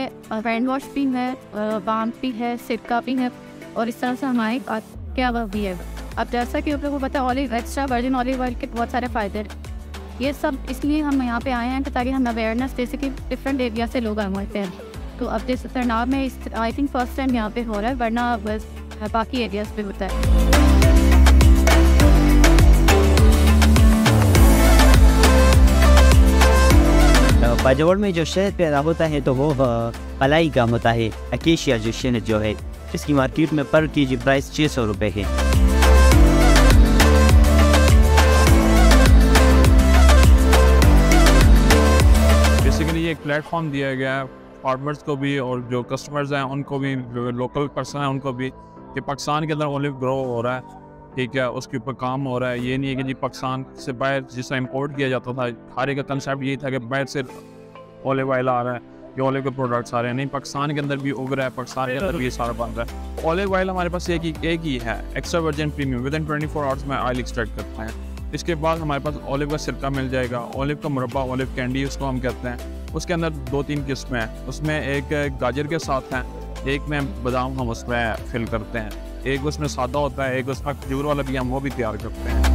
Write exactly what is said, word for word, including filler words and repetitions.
है, hand wash भी है, बाम भी है, सिरका भी है और इस तरह से हमारे पास क्या वह भी है। अब जैसा कि आप लोगों को पता है olive extra virgin olive oil के बहुत सारे फ़ायदे हैं। ये सब इसलिए हम यहाँ पे आए हैं कि ताकि हम अवेयरनेस जैसे कि डिफरेंट एरिया से लोग आते हैं। तो अब जैसे सरनाब में इस आई थिंक फर्स्ट टाइम यहाँ पे हो रहा है, वरना बस बाकी एरियाज पे होता है। बाजौर में जो शहद पैदा होता है तो वो पलाई का होता है, अकेशिया जो शहद जो है, इसकी मार्केट में पर के जी प्राइस छः सौ रुपये है। बेसिकली ये एक प्लेटफॉर्म दिया गया है फार्मर्स को भी और जो कस्टमर्स हैं उनको भी, लोकल पर्सन हैं उनको भी, कि पाकिस्तान के अंदर ऑलिव ग्रो हो रहा है, ठीक है, उसके ऊपर काम हो रहा है। ये नहीं है कि जी पाकिस्तान से बाहर जिस तरह इम्पोर्ट किया जाता था, हर एक का कंसेप्ट यही था कि बाहर से ऑलिव ऑयल आ रहा है या ऑलिव के प्रोडक्ट्स आ रहे हैं। नहीं, पाकिस्तान के अंदर भी उग रहा है, पाकिस्तान के अंदर भी ये सारा बन रहा है। ऑलिव ऑयल हमारे पास एक ही एक ही है, extra virgin premium, with in twenty four hours में ऑयल एक्सट्रैक्ट करते हैं। इसके बाद हमारे पास ऑलिव का सिरका मिल जाएगा, ऑलिव का मुरब्बा, ऑलिव कैंडी उसको हम कहते हैं। उसके अंदर दो तीन किस्में हैं, उसमें एक गाजर के साथ हैं, एक में बादाम हम उसमें फिल करते हैं, एक उसमें सादा होता है, एक उसमें खजूर वाला भी हम वो भी तैयार करते हैं।